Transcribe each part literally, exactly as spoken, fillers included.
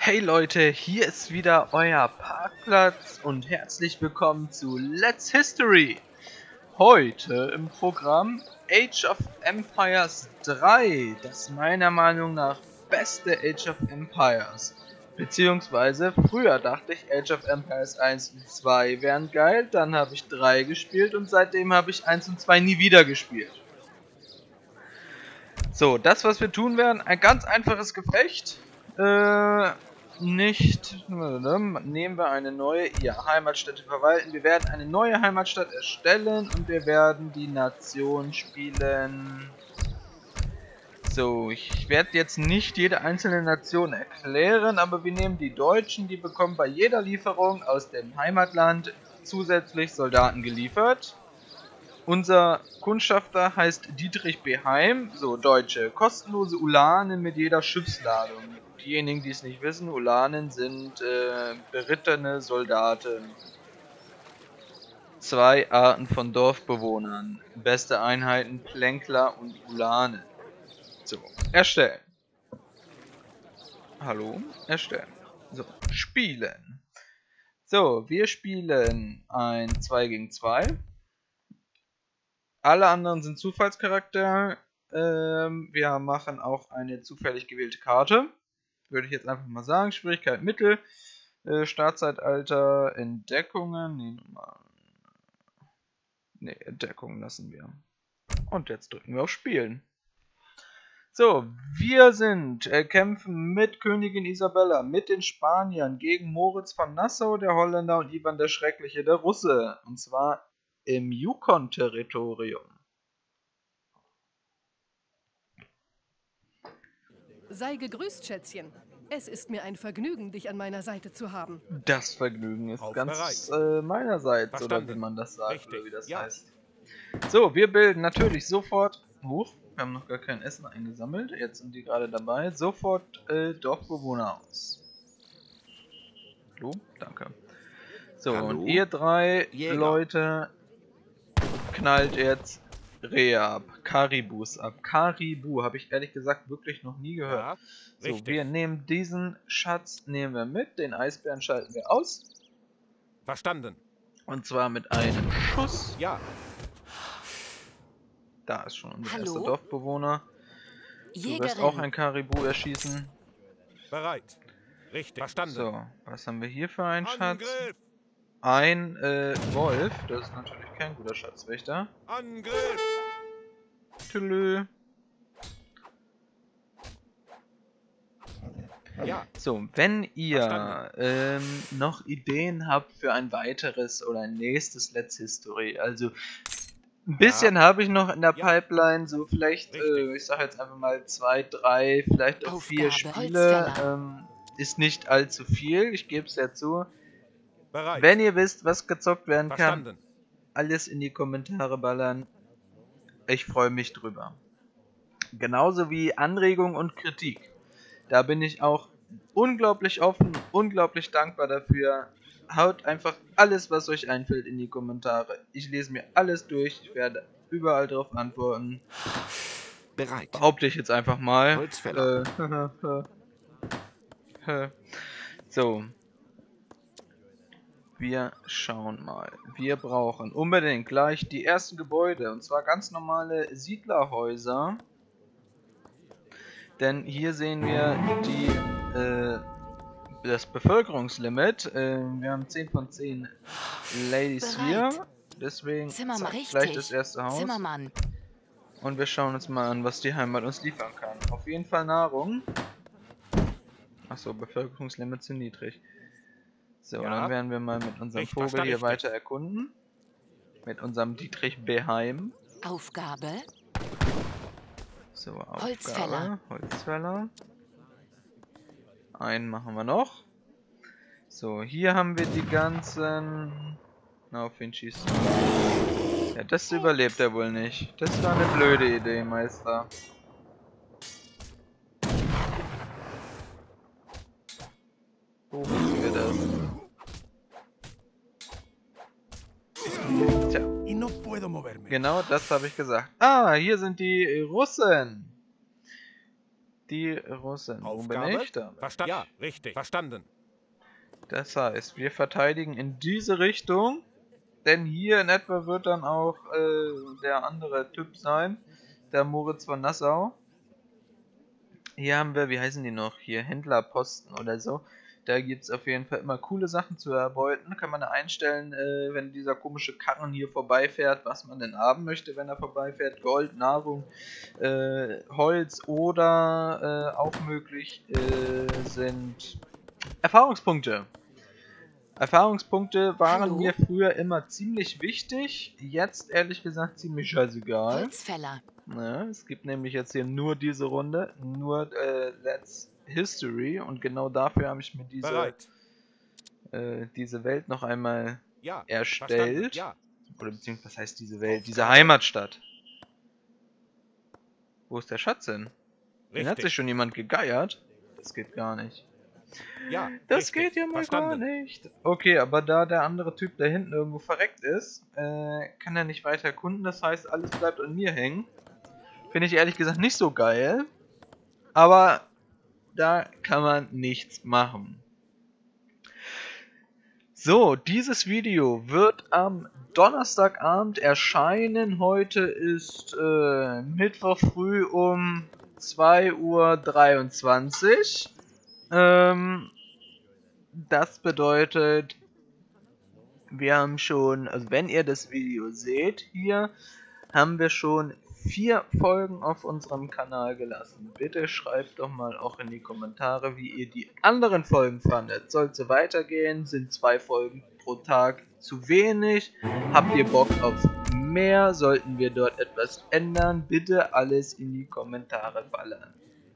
Hey Leute, hier ist wieder euer Parkplatz und herzlich willkommen zu Let's History. Heute im Programm Age of Empires drei, das meiner Meinung nach beste Age of Empires. Beziehungsweise früher dachte ich Age of Empires eins und zwei wären geil, dann habe ich drei gespielt und seitdem habe ich eins und zwei nie wieder gespielt. So, das was wir tun werden, ein ganz einfaches Gefecht. Äh... Nicht, nehmen wir eine neue ja, Heimatstätte verwalten. Wir werden eine neue Heimatstadt erstellen und wir werden die Nation spielen. So, ich werde jetzt nicht jede einzelne Nation erklären, aber wir nehmen die Deutschen, die bekommen bei jeder Lieferung aus dem Heimatland zusätzlich Soldaten geliefert. Unser Kundschafter heißt Dietrich Beheim, so Deutsche, kostenlose Ulanen mit jeder Schiffsladung. Diejenigen, die es nicht wissen, Ulanen sind äh, berittene Soldaten. Zwei Arten von Dorfbewohnern. Beste Einheiten Plänkler und Ulanen. So, erstellen. Hallo, erstellen. So, spielen. So, wir spielen ein zwei gegen zwei. Alle anderen sind Zufallscharakter. Ähm, wir machen auch eine zufällig gewählte Karte. Würde ich jetzt einfach mal sagen. Schwierigkeit Mittel. Äh, Startzeitalter, Entdeckungen. Nee, mal. Nee, Entdeckungen lassen wir. Und jetzt drücken wir auf Spielen. So, wir sind, äh, kämpfen mit Königin Isabella, mit den Spaniern gegen Moritz von Nassau, der Holländer, und Ivan der Schreckliche, der Russe. Und zwar im Yukon-Territorium. Sei gegrüßt, Schätzchen. Es ist mir ein Vergnügen, dich an meiner Seite zu haben. Das Vergnügen ist Auf ganz äh, meinerseits, Verstanden. oder wie man das sagt, Richtig. oder wie das Ja. heißt. So, wir bilden natürlich sofort, hoch, wir haben noch gar kein Essen eingesammelt, jetzt sind die gerade dabei, sofort äh, Dorfbewohner aus. So, danke. So, Hallo? und ihr drei Jäger. Leute knallt jetzt Rehe ab, Karibus ab. Karibu habe ich ehrlich gesagt wirklich noch nie gehört. Ja, So, richtig. wir nehmen diesen Schatz, nehmen wir mit, den Eisbären schalten wir aus. Verstanden. Und zwar mit einem Schuss. Ja. Da ist schon unser Hallo? erster Dorfbewohner. Du wirst Jägerin. auch ein Karibu erschießen. Bereit. Richtig. Verstanden. So, was haben wir hier für einen Schatz? Angriff. Ein äh, Wolf. Das ist natürlich kein guter Schatzwächter. Angriff. Tülö. Ja. So, wenn ihr Verstanden. ähm, noch Ideen habt für ein weiteres oder ein nächstes Let's History, also ein bisschen Ja. habe ich noch in der Ja. Pipeline, so vielleicht, Richtig. äh, ich sage jetzt einfach mal zwei, drei, vielleicht auch vier Aufgabe, Spiele, Holzfäller. ähm, ist nicht allzu viel, ich gebe es ja zu. Bereit. Wenn ihr wisst, was gezockt werden kann, Verstanden. alles in die Kommentare ballern. Ich freue mich drüber. Genauso wie Anregung und Kritik. Da bin ich auch unglaublich offen, unglaublich dankbar dafür. Haut einfach alles, was euch einfällt, in die Kommentare. Ich lese mir alles durch, ich werde überall darauf antworten. Bereit. Behaupte ich jetzt einfach mal. Holzfäller. Äh, so. Wir schauen mal. Wir brauchen unbedingt gleich die ersten Gebäude. Und zwar ganz normale Siedlerhäuser. Denn hier sehen wir die, äh, das Bevölkerungslimit. Äh, wir haben zehn von zehn Ladies Bereit. hier. Deswegen Zimmer mal zack, richtig. gleich das erste Haus. Zimmermann. Und wir schauen uns mal an, was die Heimat uns liefern kann. Auf jeden Fall Nahrung. Achso, Bevölkerungslimit zu niedrig. So, Ja. dann werden wir mal mit unserem Richtig, Vogel hier richtig. weiter erkunden. Mit unserem Dietrich Beheim. Aufgabe. So, Aufgabe. Holzfäller. Holzfäller. Einen machen wir noch. So, hier haben wir die ganzen... Na, auf wen schießt du? Ja, das überlebt er wohl nicht. Das war eine blöde Idee, Meister. Wo machen wir das? Tja. Y no puedo moverme. Genau das habe ich gesagt. Ah, hier sind die Russen. die Russen. Wo bin Aufgabe? ich da? Verstanden. Ja, richtig. Verstanden. Das heißt, wir verteidigen in diese Richtung, denn hier in etwa wird dann auch äh, der andere Typ sein, der Moritz von Nassau. Hier haben wir, wie heißen die noch, hier Händlerposten oder so. Da gibt es auf jeden Fall immer coole Sachen zu erbeuten. Kann man einstellen, äh, wenn dieser komische Karren hier vorbeifährt, was man denn haben möchte, wenn er vorbeifährt. Gold, Nahrung, äh, Holz oder äh, auch möglich äh, sind Erfahrungspunkte. Erfahrungspunkte waren Hallo? mir früher immer ziemlich wichtig, jetzt ehrlich gesagt ziemlich scheißegal. Holzfäller. Ne, es gibt nämlich jetzt hier nur diese Runde, nur äh, Let's History und genau dafür habe ich mir diese, Bereit. äh, diese Welt noch einmal Ja. erstellt. Verstanden. Ja. Oder beziehungsweise, was heißt diese Welt? Diese Heimatstadt. Wo ist der Schatz hin? Den hat sich Richtig. schon jemand gegeiert. Das geht gar nicht. Ja. Das richtig. geht ja mal Verstanden. gar nicht. Okay, aber da der andere Typ da hinten irgendwo verreckt ist, äh, kann er nicht weiter erkunden. Das heißt, alles bleibt an mir hängen. Finde ich ehrlich gesagt nicht so geil. Aber da kann man nichts machen. So, dieses Video wird am Donnerstagabend erscheinen. Heute ist äh, Mittwoch früh um zwei Uhr dreiundzwanzig. Ähm, das bedeutet, wir haben schon, also wenn ihr das Video seht, hier haben wir schon vier Folgen auf unserem Kanal gelassen. Bitte schreibt doch mal auch in die Kommentare, wie ihr die anderen Folgen fandet. Soll es so weitergehen? Sind zwei Folgen pro Tag zu wenig? Habt ihr Bock auf mehr? Sollten wir dort etwas ändern? Bitte alles in die Kommentare ballern.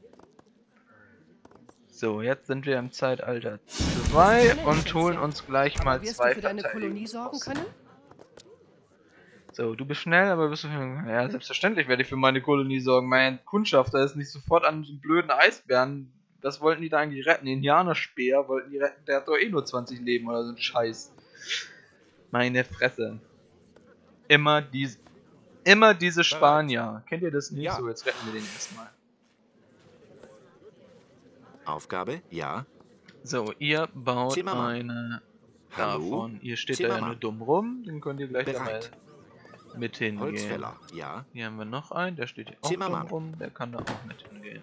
So, jetzt sind wir im Zeitalter zwei und holen uns gleich mal Aber wirst zwei du für deine Kolonie sorgen Verteidigungsposten. können? So, du bist schnell, aber bist du für... Ja, selbstverständlich werde ich für meine Kolonie sorgen. Mein Kundschafter ist nicht sofort an so einen blöden Eisbären. Was wollten die da eigentlich retten? Den Indianerspeer wollten die retten. Der hat doch eh nur zwanzig Leben oder so ein Scheiß. Meine Fresse. Immer diese... Immer diese Spanier. Kennt ihr das nicht? Ja. So, jetzt retten wir den erstmal. Aufgabe? Ja. So, ihr baut Zimmermann. eine... Hallo? Davon. Ihr steht da ja Zimmermann. nur dumm rum. Den könnt ihr gleich da mal Bereit. mit hingehen. Holzfäller? Ja. Hier haben wir noch einen, der steht hier auch dumm Zimmermann. rum, der kann da auch mit hingehen.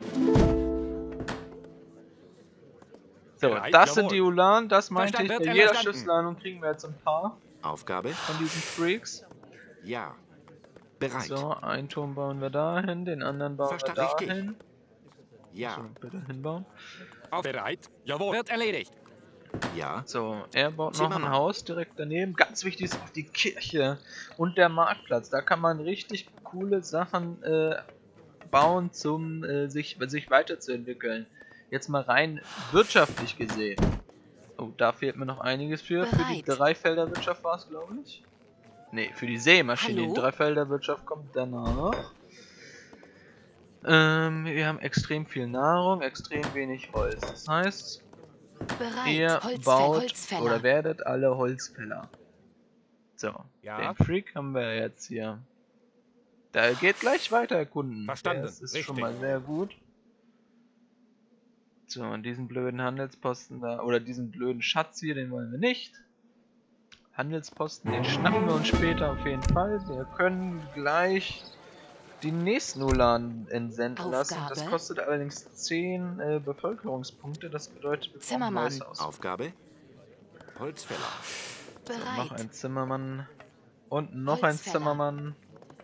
So, Bereit? das sind Jawohl. die Ulan, das meinte Verstanden, ich, wird bei jeder verstanden. Schiffslandung kriegen wir jetzt ein paar Aufgabe? von diesen Freaks. Ja. Bereit. So, einen Turm bauen wir dahin, den anderen bauen Verstand wir richtig. dahin. Ja. So, bitte hinbauen. Bereit. Jawohl. Wird erledigt. Ja. So, er baut noch ein Zimmermann. Haus direkt daneben. Ganz wichtig ist auch die Kirche und der Marktplatz. Da kann man richtig coole Sachen äh, bauen, zum äh, sich, sich weiterzuentwickeln. Jetzt mal rein wirtschaftlich gesehen. Oh, da fehlt mir noch einiges für. Für die Bereit. Dreifelderwirtschaft war es, glaube ich. Ne, für die Seemaschine. Hallo? Die Dreifelderwirtschaft kommt danach. Ähm, wir haben extrem viel Nahrung, extrem wenig Holz. Das heißt, Bereit. ihr Holzfäll, baut Holzfäller. oder werdet alle Holzfäller. So, Ja. den Freak haben wir jetzt hier. Da geht gleich weiter erkunden. Verstanden, Das ist richtig. schon mal sehr gut. So, und diesen blöden Handelsposten da, oder diesen blöden Schatz hier, den wollen wir nicht. Handelsposten, den schnappen wir uns später auf jeden Fall. Wir können gleich die nächsten Ulan entsenden lassen. Das Aufgabe? kostet allerdings zehn äh, Bevölkerungspunkte. Das bedeutet, wir brauchen Zimmermann. neues Haus. Aufgabe? Holzfäller. So, noch Bereit. ein Zimmermann. Und noch ein Holzfäller. Zimmermann.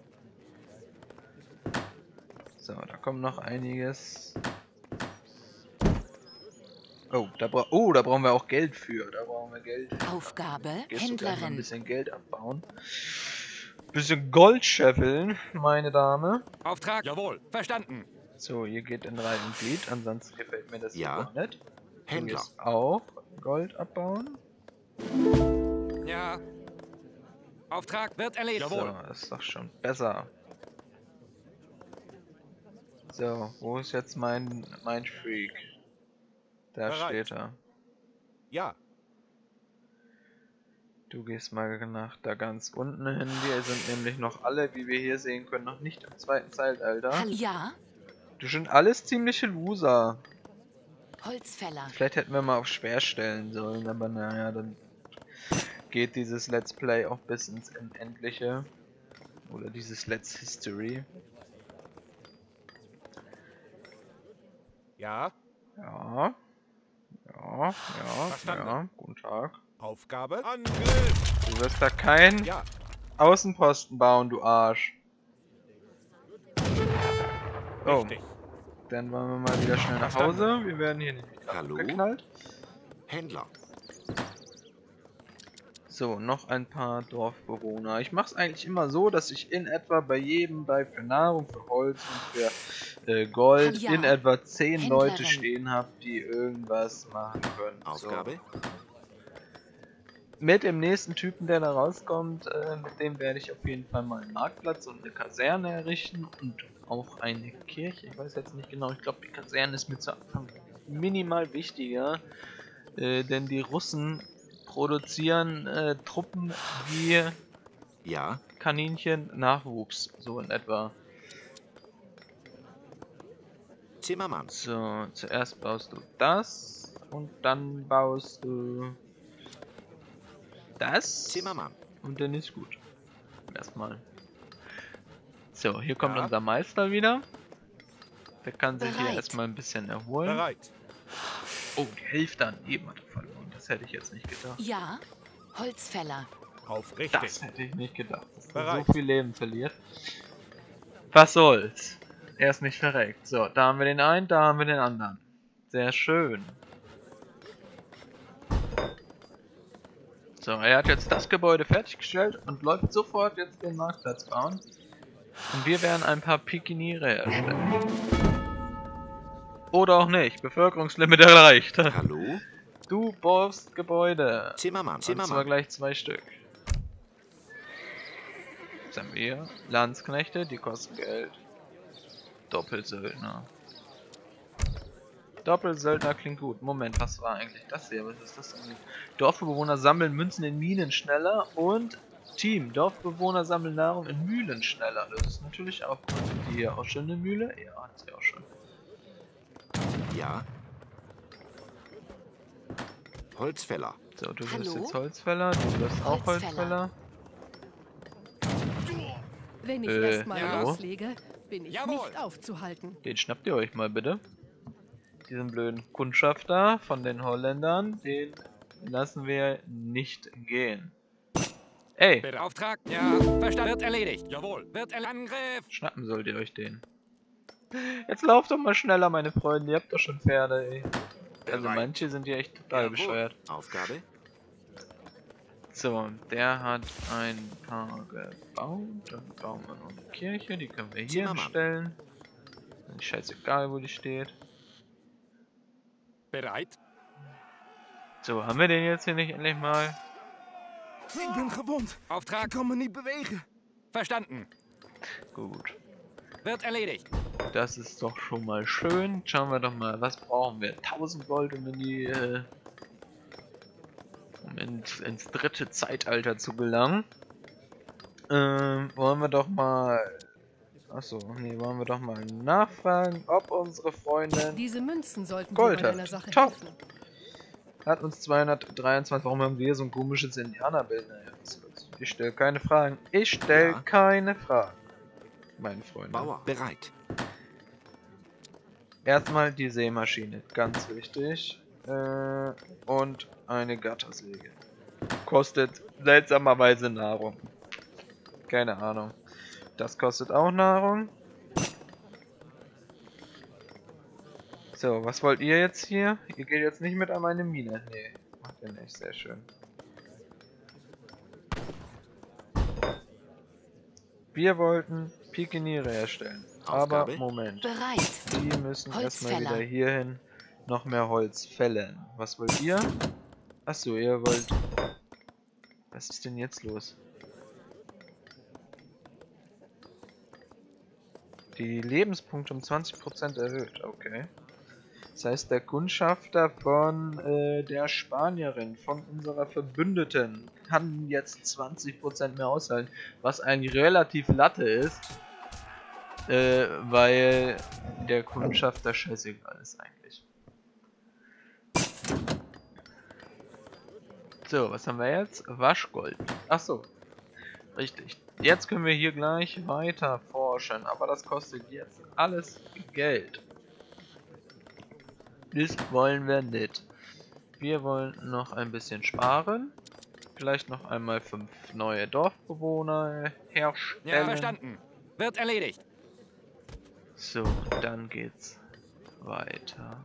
So, da kommt noch einiges. Oh, da, bra oh, da brauchen wir auch Geld für. Da brauchen wir Geld. Aufgabe. Gehst du gleich mal ein Händlerin. bisschen Geld abbauen. Bisschen Gold scheffeln, meine Dame. Auftrag. Jawohl. Verstanden. So, ihr geht in Reihe und Glied. Ansonsten gefällt mir das Ja. überhaupt nicht. Du Händler. gehst auch Gold abbauen. Ja. Auftrag wird erledigt. Jawohl. So, das ist doch schon besser. So, wo ist jetzt mein, mein Freak? Da Bereit. steht er. Ja. Du gehst mal nach da ganz unten hin. Wir sind nämlich noch alle, wie wir hier sehen können, noch nicht im zweiten Zeitalter. Hall- Ja. Das sind alles ziemliche Loser. Holzfäller. Vielleicht hätten wir mal auf schwer stellen sollen, aber naja, dann geht dieses Let's Play auch bis ins Unendliche. Oder dieses Let's History. Ja. Ja. Ja, ja, Verstanden. ja. Guten Tag. Aufgabe. Angriff. Du wirst da keinen Ja. Außenposten bauen, du Arsch. Oh, Richtig. dann wollen wir mal wieder schnell nach Hause. Wir werden hier nicht Hallo? geknallt. Händler. So, noch ein paar Dorfbewohner. Ich mache es eigentlich immer so, dass ich in etwa bei jedem, bei für Nahrung, für Holz und für äh, Gold, Ja. in etwa zehn Leute Händlerin. stehen habe, die irgendwas machen können. Aufgabe. So. Mit dem nächsten Typen, der da rauskommt, äh, mit dem werde ich auf jeden Fall mal einen Marktplatz und eine Kaserne errichten und auch eine Kirche. Ich weiß jetzt nicht genau, ich glaube die Kaserne ist mir zu Anfang minimal wichtiger, äh, denn die Russen produzieren äh, Truppen wie Ja. Kaninchen Nachwuchs, so in etwa. Zimmermann. So, zuerst baust du das und dann baust du das Zimmermann. und dann ist gut. Erstmal. So, hier kommt Ja. unser Meister wieder. Der kann sich hier Bereit. erstmal ein bisschen erholen. Bereit. Oh, die Hälfte an Leben hat er verloren. Das hätte ich jetzt nicht gedacht. Ja. Holzfäller. Auf richtig. Das hätte ich nicht gedacht, dass er Bereit. so viel Leben verliert. Was soll's? Er ist nicht verreckt. So, da haben wir den einen, da haben wir den anderen. Sehr schön. So, er hat jetzt das Gebäude fertiggestellt und läuft sofort jetzt den Marktplatz bauen. Und wir werden ein paar Pikiniere erstellen. Oder auch nicht. Bevölkerungslimit erreicht. Hallo? Du baust Gebäude. Zimmermann. Und zwar Zimmermann. gleich zwei Stück. Was haben wir hier? Landsknechte, die kosten Geld. Doppelsöldner. Doppelsöldner klingt gut. Moment, was war eigentlich das hier? Was ist das denn? Dorfbewohner sammeln Münzen in Minen schneller und Team. Dorfbewohner sammeln Nahrung in Mühlen schneller. Das ist natürlich auch gut. Die hier auch schon eine Mühle? Ja, hat sie auch schon. Ja. Holzfäller. So, du wirst Hallo? jetzt Holzfäller, du wirst auch Holzfäller. Holzfäller. Wenn ich Äh, erstmal ja. loslege, bin ich Jawohl. nicht aufzuhalten. Den schnappt ihr euch mal bitte. Diesen blöden Kundschafter von den Holländern, den lassen wir nicht gehen. Ey, Bitte. Auftrag. Ja. Verstanden. Wird erledigt. Jawohl. Wird er Angriff. schnappen sollt ihr euch den. Jetzt lauft doch mal schneller, meine Freunde, ihr habt doch schon Pferde, ey. Also Bereit. manche sind ja echt total Jawohl. bescheuert. Aufgabe. So, der hat ein paar gebaut. Dann bauen wir noch eine Kirche, die können wir hier Zimmermann. hinstellen. Ist scheißegal, wo die steht. Bereit. So, haben wir den jetzt hier nicht endlich mal? Ik ben gewond. Auftrag. Ik kan me niet bewegen. Verstanden. Gut. Wird erledigt. Das ist doch schon mal schön. Schauen wir doch mal, was brauchen wir? tausend Gold, um in die, äh, um ins, ins dritte Zeitalter zu gelangen. Ähm, wollen wir doch mal, achso, nee, wollen wir doch mal nachfragen, ob unsere Freundin Diese Münzen sollten Gold dir bei hat. deiner Sache Top. helfen. hat uns zweihundertdreiundzwanzig, warum haben wir so ein komisches Indianerbild? Naja, was soll's. Ich stelle keine Fragen. Ich stelle Ja. keine Fragen, meine Freunde. Bauer. Bereit. Erstmal die Sämaschine, ganz wichtig. Äh, und eine Gattersäge. Kostet seltsamerweise Nahrung. Keine Ahnung. Das kostet auch Nahrung. So, was wollt ihr jetzt hier? Ihr geht jetzt nicht mit an meine Mine. Nee, macht ihr nicht. Sehr schön. Wir wollten Pikeniere herstellen. Aber Aufgabe. Moment. Bereit. Die müssen erstmal Holzfäller. wieder hierhin noch mehr Holz fällen. Was wollt ihr? Achso, ihr wollt... Was ist denn jetzt los? Die Lebenspunkte um zwanzig Prozent erhöht. Okay. Das heißt, der Kundschafter von äh, der Spanierin, von unserer Verbündeten, kann jetzt zwanzig Prozent mehr aushalten, was eigentlich relativ Latte ist. Äh, weil der Kundschafter scheißegal ist eigentlich. So, was haben wir jetzt? Waschgold. Ach so. Richtig. Jetzt können wir hier gleich weiter forschen, aber das kostet jetzt alles Geld. Das wollen wir nicht. Wir wollen noch ein bisschen sparen. Vielleicht noch einmal fünf neue Dorfbewohner herstellen. Ja, verstanden. Wird erledigt. So, dann geht's weiter.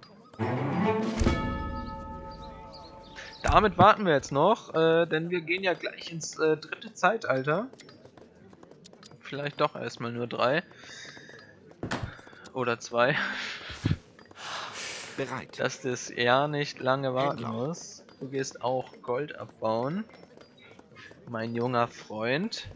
Damit warten wir jetzt noch, äh, denn wir gehen ja gleich ins äh, dritte Zeitalter. Vielleicht doch erstmal nur drei. Oder zwei. Bereit. Dass das ja nicht lange warten Händler. muss. Du gehst auch Gold abbauen. Mein junger Freund.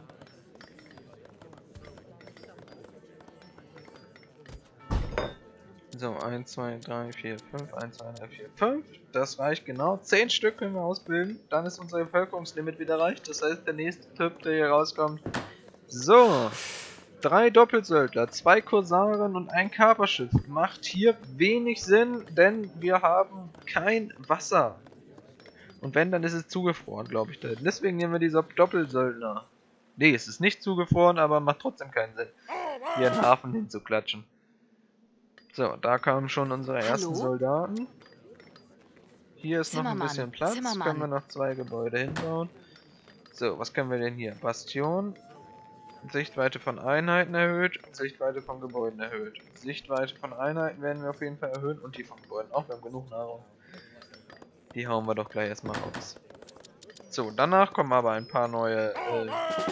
So, eins, zwei, drei, vier, fünf, eins, zwei, drei, vier, fünf. Das reicht genau. zehn Stück können wir ausbilden. Dann ist unser Bevölkerungslimit wieder erreicht. Das heißt, der nächste Typ, der hier rauskommt. So. Drei Doppelsöldler, zwei Korsaren und ein Kaperschiff. Macht hier wenig Sinn, denn wir haben kein Wasser. Und wenn, dann ist es zugefroren, glaube ich. Deswegen nehmen wir diese Doppelsöldner. Nee, es ist nicht zugefroren, aber macht trotzdem keinen Sinn, hier einen Hafen hinzuklatschen. So, da kamen schon unsere ersten Hallo? Soldaten. Hier ist noch ein Zimmermann, bisschen Platz. Zimmermann. Können wir noch zwei Gebäude hinbauen. So, was können wir denn hier? Bastion. Sichtweite von Einheiten erhöht. Sichtweite von Gebäuden erhöht. Sichtweite von Einheiten werden wir auf jeden Fall erhöhen. Und die von Gebäuden auch. Wir haben genug Nahrung. Die hauen wir doch gleich erstmal raus. So, danach kommen aber ein paar neue... Äh,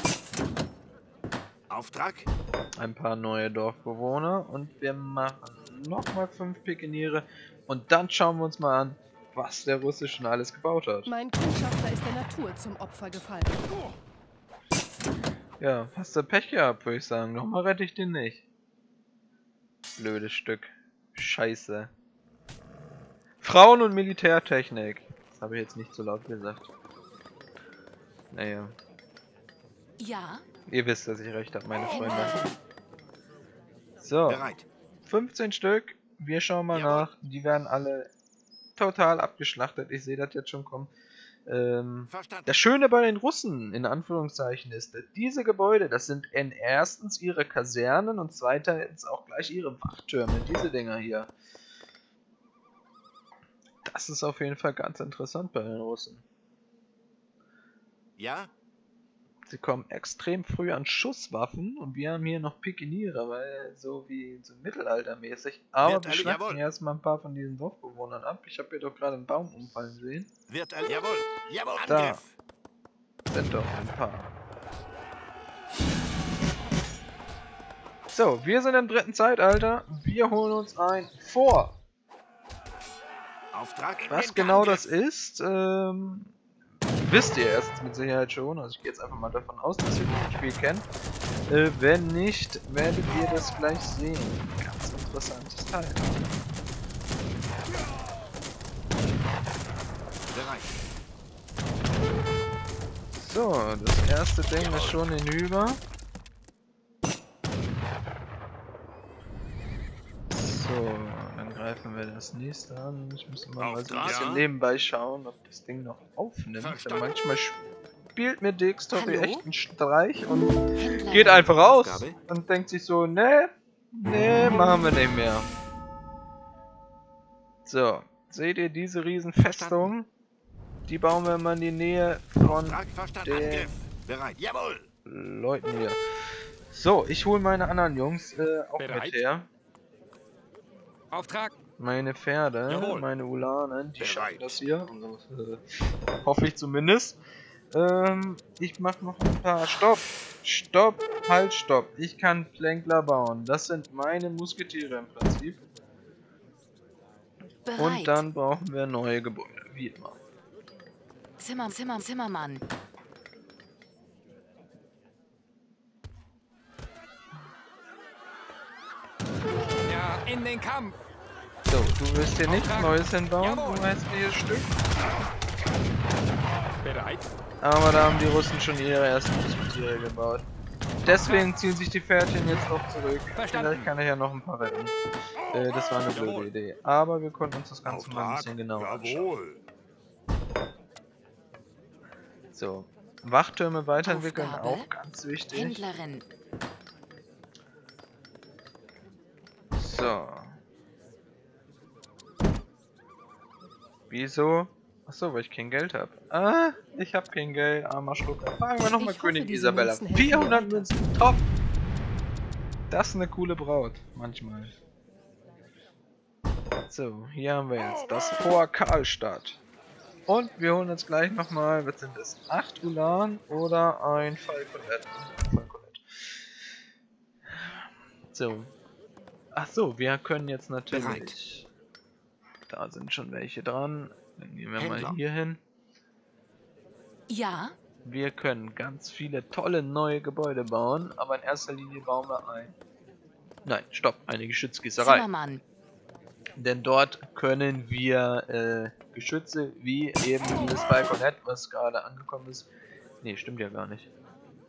Auftrag. ein paar neue Dorfbewohner. Und wir machen nochmal fünf Pikeniere. Und dann schauen wir uns mal an, was der Russe schon alles gebaut hat. Mein Kundschafter ist der Natur zum Opfer gefallen. Ja, hast du Pech gehabt, würde ich sagen. Nochmal rette ich den nicht. Blödes Stück. Scheiße. Frauen und Militärtechnik. Das habe ich jetzt nicht so laut gesagt. Naja. Ja, Ihr wisst, dass ich recht habe, meine Freunde. So. Bereit. fünfzehn Stück. Wir schauen mal Jawohl. nach. Die werden alle total abgeschlachtet. Ich sehe das jetzt schon kommen. Ähm, Verstanden. das Schöne bei den Russen, in Anführungszeichen, ist, dass diese Gebäude, das sind in erstens ihre Kasernen und zweitens auch gleich ihre Wachtürme. Diese Dinger hier. Das ist auf jeden Fall ganz interessant bei den Russen. Ja. Sie kommen extrem früh an Schusswaffen und wir haben hier noch Pikeniere, weil so wie so mittelaltermäßig. Aber Wird wir alle- schlachten jawohl. erstmal ein paar von diesen Dorfbewohnern ab. Ich habe hier doch gerade einen Baum umfallen sehen. Wird er. Jawohl. Jawohl. Da. Angriff. Sind doch ein paar. So, wir sind im dritten Zeitalter. Wir holen uns ein Fort. Auftrag. Was in genau Angriff. das ist, ähm, wisst ihr erstens mit Sicherheit schon. Also ich gehe jetzt einfach mal davon aus, dass ihr das Spiel kennt. Äh, wenn nicht, werdet ihr das gleich sehen. Ganz interessantes Teil. Bereit. So, das erste Ding ist schon hinüber. So, dann greifen wir das nächste an. Ich muss immer mal so ein Auftrag. bisschen Ja. nebenbei schauen, ob das Ding noch aufnimmt. Denn Verstanden. manchmal spielt mir Dix-Story Hallo? echt einen Streich und Händler. geht einfach raus Aufgabe? und denkt sich so, ne, ne, machen wir nicht mehr. So, seht ihr diese Riesenfestung? Die bauen wir mal in die Nähe von Auftrag verstanden. der- Angriff. Bereit. Jawohl. Leuten hier. So, ich hole meine anderen Jungs äh, auch Bereit? mit her. Auftrag. Meine Pferde, Jawohl. meine Ulanen, die Bereit. schaffen das hier. Also, äh, hoffe ich zumindest. Ähm, ich mach noch ein paar. Stopp! Stopp! Halt, stopp! Ich kann Flänkler bauen. Das sind meine Musketiere im Prinzip. Bereit. Und dann brauchen wir neue Gebäude. Wie immer. Zimmer, Zimmer, Zimmermann. Ja, in den Kampf. So, du willst hier nichts Auftrag. Neues hinbauen, Jawohl. du hässliches Stück. Bereit. Aber da haben die Russen schon ihre ersten Musketiere gebaut. deswegen ziehen sich die Pferdchen jetzt noch zurück. Verstanden. Vielleicht kann er ja noch ein paar retten. Äh, das war eine blöde Jawohl. Idee. Aber wir konnten uns das Ganze mal ein Auftrag. bisschen genauer anschauen. Jawohl. So. Wachtürme weiterentwickeln, Aufgabe. auch ganz wichtig. Händlerin. So. Wieso? Achso, weil ich kein Geld habe. Ah, ich habe kein Geld, armer Schlucker. Fragen wir nochmal Ich hoffe, Königin diese Isabella. Münzen helfen mir vierhundert weiter. Münzen, top! Das ist eine coole Braut, manchmal. So, hier haben wir jetzt das Fort Karlstadt. Und wir holen uns gleich nochmal, was sind das? acht Ulan oder ein Falconet. Falconet. So. Ach so, wir können jetzt natürlich... Da sind schon welche dran. Dann gehen wir Händler. mal hier hin. Ja, Wir können ganz viele tolle neue Gebäude bauen, aber in erster Linie bauen wir ein... Nein, stopp, eine Geschützgießerei. Zimmermann. Denn dort können wir äh, Geschütze wie eben dieses Falconet, was gerade angekommen ist. Ne, stimmt ja gar nicht.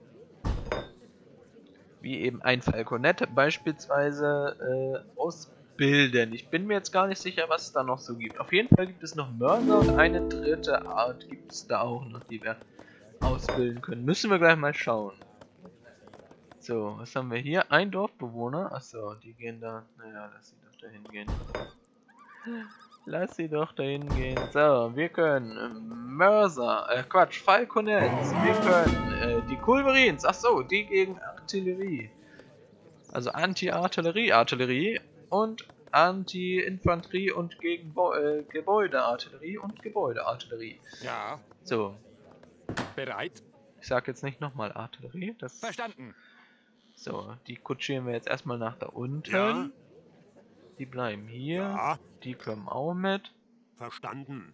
Wie eben ein Falconet beispielsweise äh, ausbilden. Ich bin mir jetzt gar nicht sicher, was es da noch so gibt. Auf jeden Fall gibt es noch Mörser und eine dritte Art gibt es da auch noch, die wir ausbilden können. Müssen wir gleich mal schauen. So, was haben wir hier? Ein Dorfbewohner. Achso, die gehen da. Naja, lass sie doch dahin gehen. Lass sie doch dahin gehen. So, wir können ähm, Mörser, äh Quatsch, Falconets. Wir können äh, die Kulverins. Achso, die gegen Artillerie. Also Anti-Artillerie, Artillerie und Anti-Infanterie und gegen Bo äh, Gebäudeartillerie und Gebäudeartillerie. Ja. So, Bereit? ich sag jetzt nicht nochmal Artillerie. Das Verstanden. So, die kutschieren wir jetzt erstmal nach da unten. Ja. Die bleiben hier. Ja. Die kommen auch mit. Verstanden.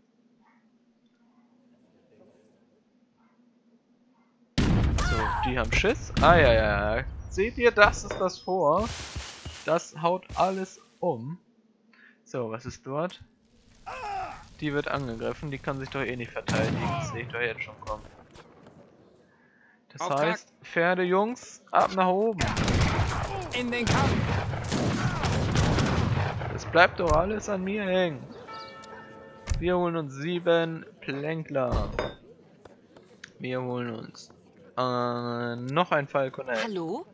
So, die haben Schiss. Ah ja, ja, ja. Seht ihr, das ist das Fort. Das haut alles um. So, was ist dort? Die wird angegriffen. Die kann sich doch eh nicht verteidigen. Das sehe ich doch jetzt schon kommen. Das Auftrag. heißt, Pferdejungs, ab nach oben. In den Kampf. Das bleibt doch alles an mir hängen. Wir holen uns sieben Plänkler. Wir holen uns äh, noch ein Falconet. Hallo?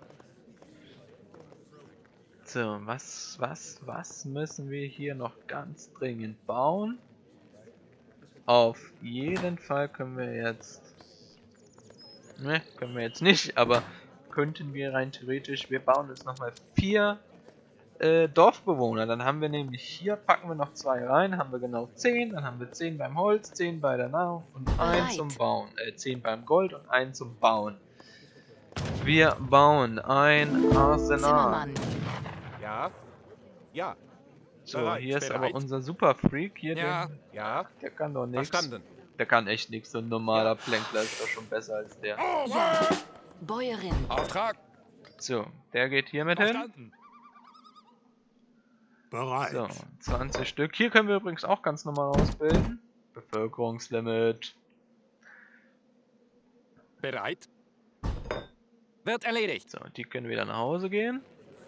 So, was, was, was müssen wir hier noch ganz dringend bauen? Auf jeden Fall können wir jetzt... Ne, können wir jetzt nicht, aber könnten wir rein theoretisch... Wir bauen jetzt nochmal vier äh, Dorfbewohner. Dann haben wir nämlich hier, packen wir noch zwei rein, haben wir genau zehn. Dann haben wir zehn beim Holz, zehn bei der Nahrung und ein Bereit. zum Bauen. Äh, zehn beim Gold und ein zum Bauen. Wir bauen ein Arsenal. Zimmermann. Ja. Ja. So, Bereit, hier ist bereit. aber unser Superfreak hier, Ja. der, Ja. der kann doch nichts. Verstanden. Der kann echt nichts. So ein normaler Plänkler ist doch schon besser als der. Ja. Bäuerin. Auftrag. So, der geht hier mit hin. Verstanden. Bereit. So, zwanzig Stück. Hier können wir übrigens auch ganz normal ausbilden. Bevölkerungslimit. Bereit? Wird erledigt. So, die können wieder nach Hause gehen.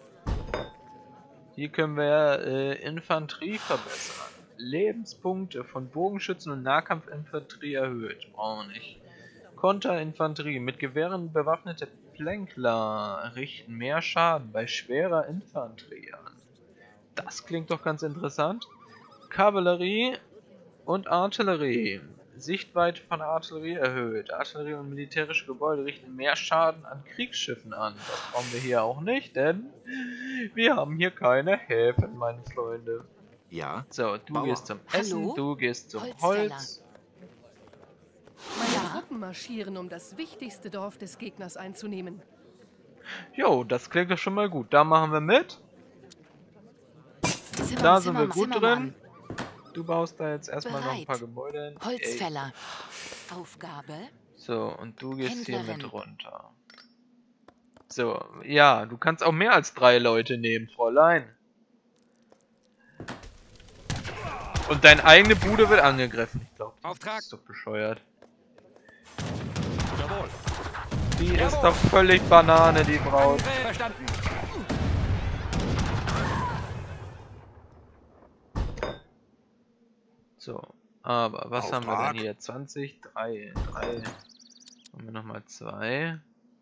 Hier können wir äh, Infanterie verbessern. Lebenspunkte von Bogenschützen und Nahkampfinfanterie erhöht. Brauchen wir nicht. Konterinfanterie. Mit Gewehren bewaffnete Plänkler richten mehr Schaden bei schwerer Infanterie an. Das klingt doch ganz interessant. Kavallerie und Artillerie. Sichtweite von Artillerie erhöht. Artillerie und militärische Gebäude richten mehr Schaden an Kriegsschiffen an. Das brauchen wir hier auch nicht, denn wir haben hier keine Häfen, meine Freunde. Ja. So, du Bauer. gehst zum Essen, Hallo? du gehst zum Holzfäller. Holz. Meine Ja. Truppen marschieren, um das wichtigste Dorf des Gegners einzunehmen. Jo, das klingt doch schon mal gut. Da machen wir mit. Zimmer, Da sind wir Zimmer, gut Zimmermann. drin. Du baust da jetzt erstmal noch ein Bereit. paar Gebäude hin. Ey. Holzfäller. Aufgabe. So, und du gehst hier Händlerin. mit runter. So, ja, du kannst auch mehr als drei Leute nehmen, Fräulein. Und deine eigene Bude wird angegriffen. Ich glaube, das Auftrag. ist doch bescheuert. Jawohl. Die ist doch völlig Banane, die Braut. Verstanden. So, aber was haben wir Auftrag. denn hier? zwanzig, drei, drei. Haben wir nochmal zwei.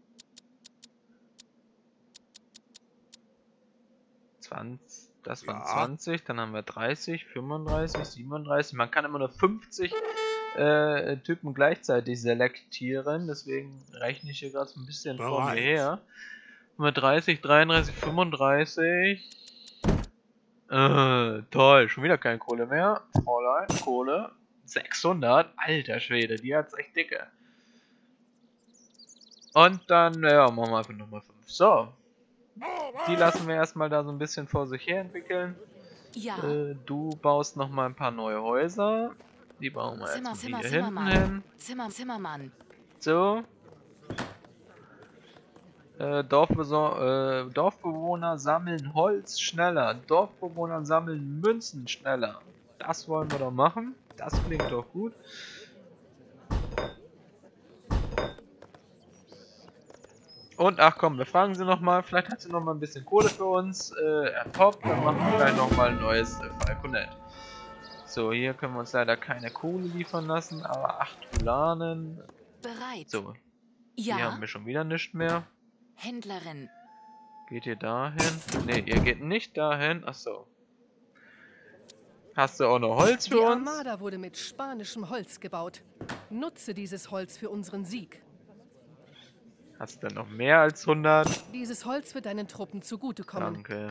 zwanzig, das waren Ja. zwanzig, dann haben wir dreißig, fünfunddreißig, siebenunddreißig. Man kann immer nur fünfzig äh, Typen gleichzeitig selektieren, deswegen rechne ich hier gerade so ein bisschen vor mir Bereit. her. Haben wir dreißig, dreiunddreißig, fünfunddreißig. Äh, toll, schon wieder keine Kohle mehr. Fräulein, Kohle. sechshundert, alter Schwede, die hat's echt dicke. Und dann, ja, machen wir einfach nochmal fünf. So. Die lassen wir erstmal da so ein bisschen vor sich her entwickeln. Ja. Äh, du baust nochmal ein paar neue Häuser. Die bauen wir Zimmer, jetzt Zimmer, hier hinten Zimmermann. hin. Zimmer, Zimmermann. So. Äh, Dorfbeso äh, Dorfbewohner sammeln Holz schneller. Dorfbewohner sammeln Münzen schneller. Das wollen wir doch machen. Das klingt doch gut. Und ach komm, wir fragen sie nochmal. Vielleicht hat sie nochmal ein bisschen Kohle für uns. Äh, ja, top, dann machen wir gleich nochmal ein neues äh, Falconet. So, hier können wir uns leider keine Kohle liefern lassen, aber acht Ulanen. Bereit. So, hier Ja. haben wir schon wieder nichts mehr. Händlerin. Geht ihr dahin? Ne, ihr geht nicht dahin. Achso. Hast du auch noch Holz Die für uns? Armada wurde mit spanischem Holz gebaut. Nutze dieses Holz für unseren Sieg. Hast du noch mehr als hundert? Dieses Holz wird deinen Truppen zugutekommen. Danke.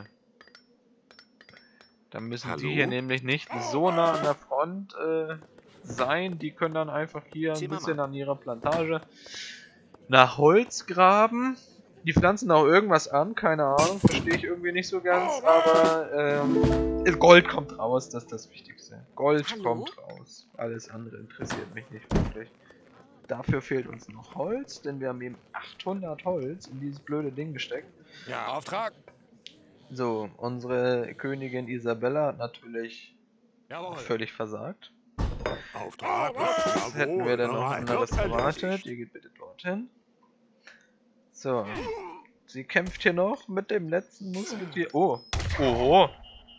Dann müssen Hallo? die hier nämlich nicht so nah an der Front äh, sein. Die können dann einfach hier ein Zimmermann. bisschen an ihrer Plantage nach Holz graben. Die pflanzen auch irgendwas an, keine Ahnung, verstehe ich irgendwie nicht so ganz, aber ähm, Gold kommt raus, das ist das Wichtigste. Gold Hallo? kommt raus. Alles andere interessiert mich nicht wirklich. Dafür fehlt uns noch Holz, denn wir haben eben achthundert Holz in dieses blöde Ding gesteckt. Ja, Auftrag. So, unsere Königin Isabella hat natürlich Jawohl. völlig versagt. Auftrag. Was hätten wir denn noch bereit. anderes Wird erwartet? erledigt. Ihr geht bitte dorthin. So. Sie kämpft hier noch mit dem letzten Musketier. Oh. Oho.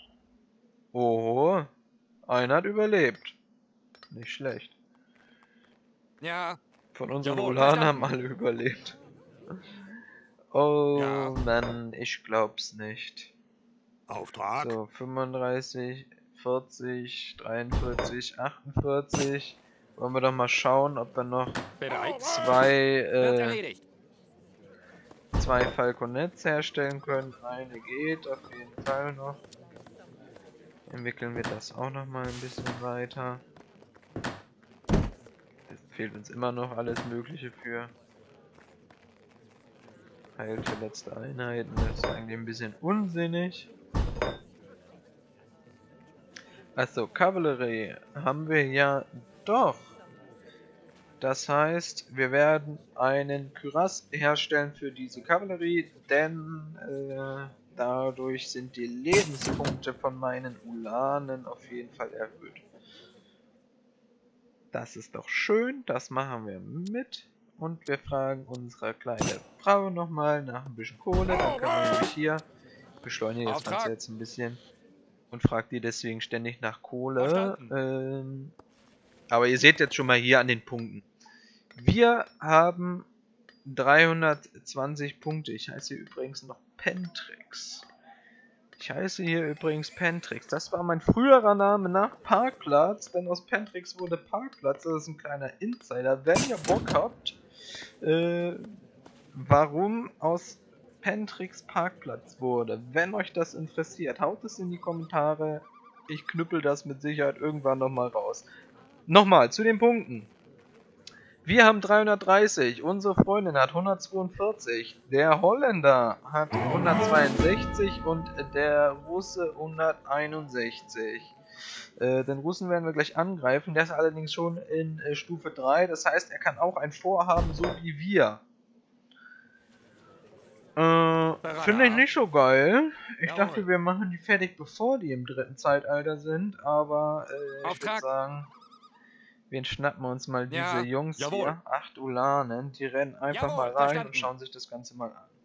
Oho. Einer hat überlebt. Nicht schlecht. Ja, Von unseren Jawohl, Ulanen haben verstanden. alle überlebt. Oh Ja. Mann, ich glaub's nicht. Auftrag. So, fünfunddreißig, vierzig, dreiundvierzig, achtundvierzig. Wollen wir doch mal schauen, ob wir noch bereit. zwei, Wird äh, erledigt. zwei Falconets herstellen können. Eine geht auf jeden Fall noch. Entwickeln wir das auch noch mal ein bisschen weiter. Es fehlt uns immer noch alles Mögliche für. Heilt verletzte Einheiten, das ist eigentlich ein bisschen unsinnig. Achso, Kavallerie haben wir ja doch. Das heißt, wir werden einen Kürass herstellen für diese Kavallerie, denn äh, dadurch sind die Lebenspunkte von meinen Ulanen auf jeden Fall erhöht. Das ist doch schön, das machen wir mit. Und wir fragen unsere kleine Frau nochmal nach ein bisschen Kohle. Dann können wir nämlich hier beschleunigen das Auftrag. Ganze jetzt ein bisschen. Und fragt die deswegen ständig nach Kohle. Verstanden. Ähm, aber ihr seht jetzt schon mal hier an den Punkten. Wir haben dreihundertzwanzig Punkte. Ich heiße hier übrigens noch Pentrix. Ich heiße hier übrigens Pentrix. Das war mein früherer Name nach Parkplatz, denn aus Pentrix wurde Parkplatz. Das ist ein kleiner Insider. Wenn ihr Bock habt, äh, warum aus Pentrix Parkplatz wurde, wenn euch das interessiert, haut es in die Kommentare. Ich knüppel das mit Sicherheit irgendwann nochmal raus. Nochmal zu den Punkten. Wir haben dreihundertdreißig, unsere Freundin hat hundertzweiundvierzig, der Holländer hat hundertzweiundsechzig und der Russe hunderteinundsechzig. Äh, den Russen werden wir gleich angreifen, der ist allerdings schon in äh, Stufe drei, das heißt, er kann auch ein Vorhaben, so wie wir. Äh, finde ich nicht so geil. Ich Jawohl. dachte, wir machen die fertig, bevor die im dritten Zeitalter sind, aber äh, ich würde Auftrag. sagen... Wen schnappen wir uns mal diese Ja, Jungs jawohl. hier? Acht Ulanen, die rennen einfach Jawohl, mal rein verstanden. und schauen sich das Ganze mal an.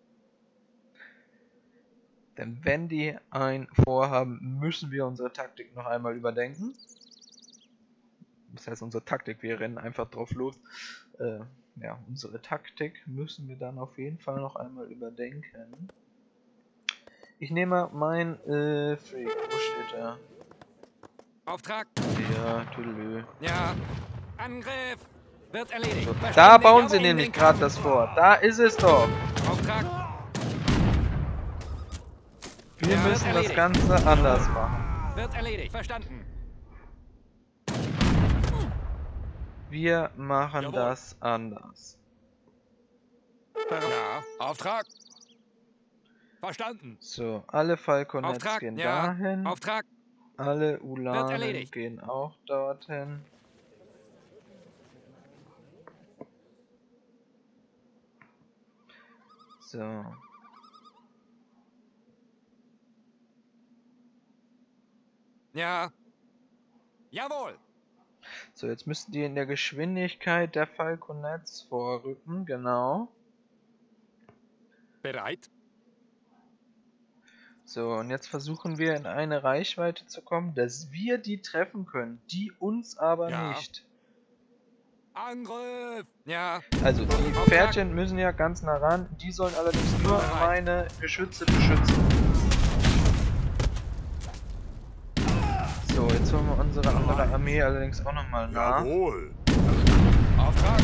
Denn wenn die ein Vorhaben, müssen wir unsere Taktik noch einmal überdenken. Das heißt unsere Taktik, wir rennen einfach drauf los. Äh, ja, unsere Taktik müssen wir dann auf jeden Fall noch einmal überdenken. Ich nehme mein äh, Freak, wo steht er? Auftrag. Ja, Tüdelü. Ja. Angriff. Wird erledigt. So, da Verstanden. bauen sie Jawohl, in nämlich den gerade Kampf. das vor. Da ist es doch. Auftrag. Wir Ja, wird müssen das erledigt. Ganze anders machen. Wird erledigt. Verstanden. Wir machen Jawohl. das anders. Ja. Auftrag. Verstanden. So, alle Falconets Auftrag. gehen Ja. dahin. Auftrag. Alle Ulanen erledigt. gehen auch dorthin. So. Ja. Jawohl. So, jetzt müssten die in der Geschwindigkeit der Falconets vorrücken, genau. Bereit. So, und jetzt versuchen wir in eine Reichweite zu kommen, dass wir die treffen können, die uns aber Ja. nicht. Angriff. Ja. Also, die Auftrag. Pferdchen müssen ja ganz nah ran, die sollen allerdings nur Bereit. meine Geschütze beschützen. So, jetzt holen wir unsere andere Armee allerdings auch nochmal nach. Jawohl. Auftrag.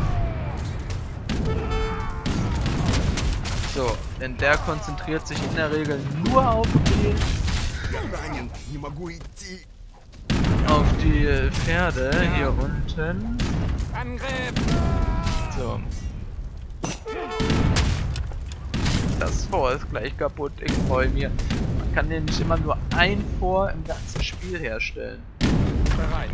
So, denn der konzentriert sich in der Regel nur auf die, Не могу идти. auf die äh, Pferde hier unten. Angriff. So. Das Fort ist gleich kaputt, ich freue mich. Man kann ja nicht immer nur ein Fort im ganzen Spiel herstellen. Bereit.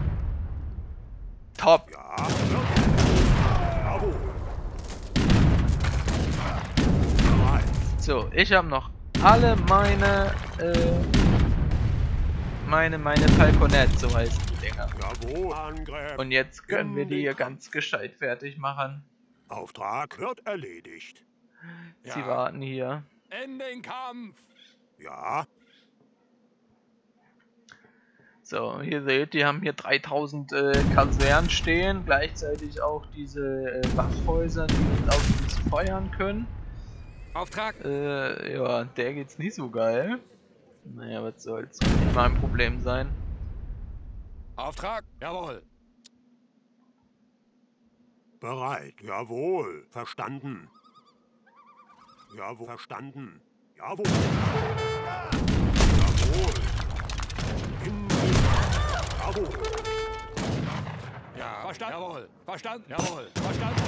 Top! Ja. Jawohl. Bereit. So, ich habe noch alle meine, äh, meine, meine Falconets, so heißen die Dinger. Jawohl. Angriff. Und jetzt können wir die hier ganz gescheit fertig machen. Auftrag wird erledigt. Sie Ja. warten hier. In den Kampf. Ja. So, ihr seht, die haben hier dreitausend äh, Kasernen stehen, gleichzeitig auch diese äh, Wachhäuser, die auf uns feuern können. Auftrag. Äh, ja, der geht's nicht so geil. Naja, was soll's, wird nicht mein Problem sein. Auftrag. Jawohl. Bereit. Jawohl. Verstanden. Jawohl. Verstanden. Jawohl. Jawohl. In den Jawohl. Ja. Verstanden. Jawohl. Verstanden. Jawohl. Verstanden.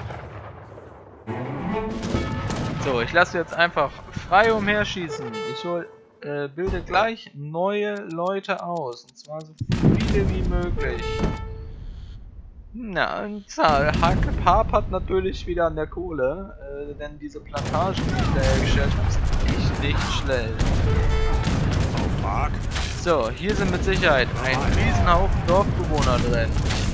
So, ich lasse jetzt einfach frei umherschießen. Ich hol, äh, bilde gleich neue Leute aus. Und zwar so viele wie möglich. Na, und Zahl. Hake hapert natürlich wieder an der Kohle. Äh, denn diese Plantagen, die ich da hergestellt habe, sind echt nicht schnell. Auftrag. So, hier sind mit Sicherheit ein Riesenhaufen Dorfbewohner drin.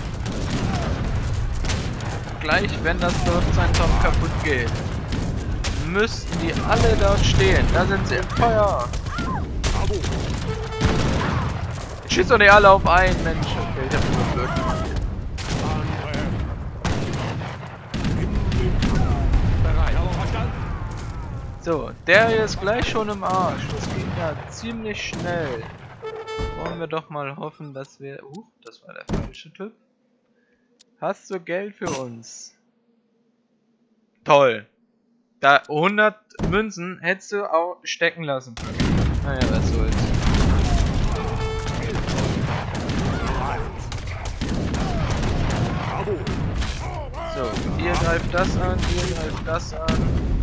Gleich, wenn das Dorfzentrum kaputt geht, müssten die alle dort stehen. Da sind sie im Feuer. Jawohl. Schießt doch nicht alle auf einen, Mensch. Okay, ich hab nur blöd gemacht. Angriff. In den Bereit. Jawohl. Verstanden. So, der hier ist gleich schon im Arsch. Das ging ja ziemlich schnell. Wollen wir doch mal hoffen, dass wir... Uh, das war der falsche Typ. Hast du Geld für uns? Toll. Da hundert Münzen hättest du auch stecken lassen können. Naja, was soll's. Jawohl. So, ihr greift das an, ihr greift das an.